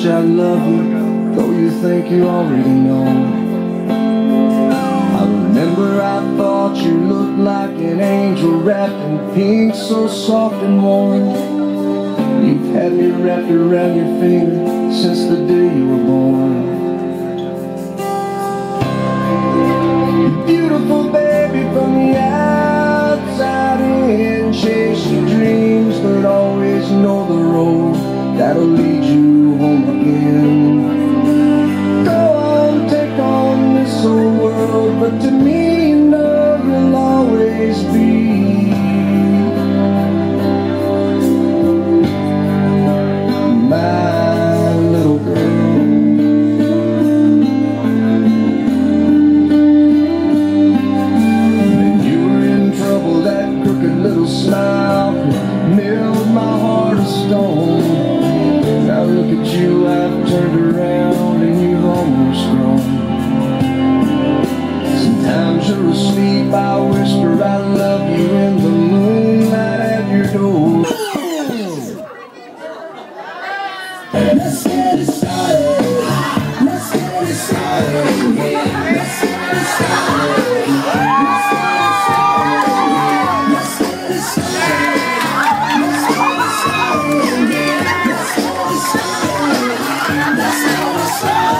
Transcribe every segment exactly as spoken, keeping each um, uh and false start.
much I love you, though you think you already know. I remember I thought you looked like an angel wrapped in pink, so soft and warm. You've had me wrapped around your finger since the day you were born. You're beautiful, baby, from the outside in. Chase your dreams, but always know the road that'll lead you home again. Go on, take on this old world, but to me, you know you'll always be my little girl. When you were in trouble, that crooked little smile milled my heart of stone. Now look at you, I've turned around and you've almost grown. Sometimes you're asleep, I whisper I love you in the moonlight at your door. Let's get it started. Let's get it started. Let's get it started. Let's get it started. Let's get it started. Let's get it started. Let's get it started. Let's get it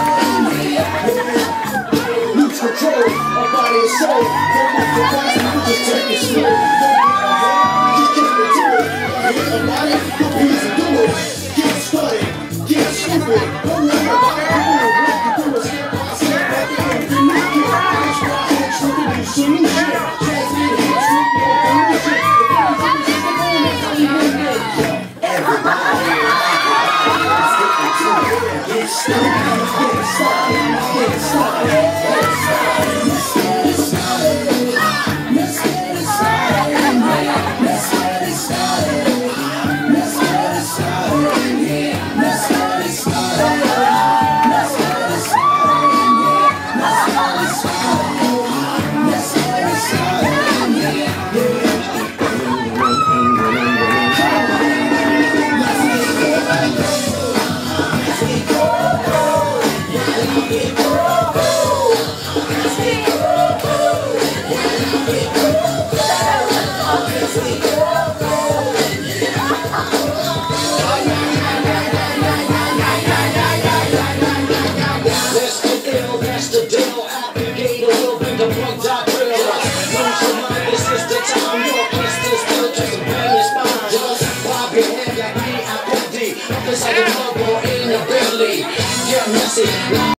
started. Lose control of body and soul. Don't move the body, just take it slow. Just get the tool. Hit the body, please do it. Get started. Get stupid. Don't worry about it. What you do is get my step back in. Do you get it? It's right. It's true. It's solution. Transmit it. It's true. Everybody, let's get into it. Get started. Get started. Get started. Get started. Let's get it started. Let's get it started. Let's get it started. Let's get it started. Let's get it started. Let's get it started. Let's get it started. Let's get it started. Inside the club or in the belly, get messy.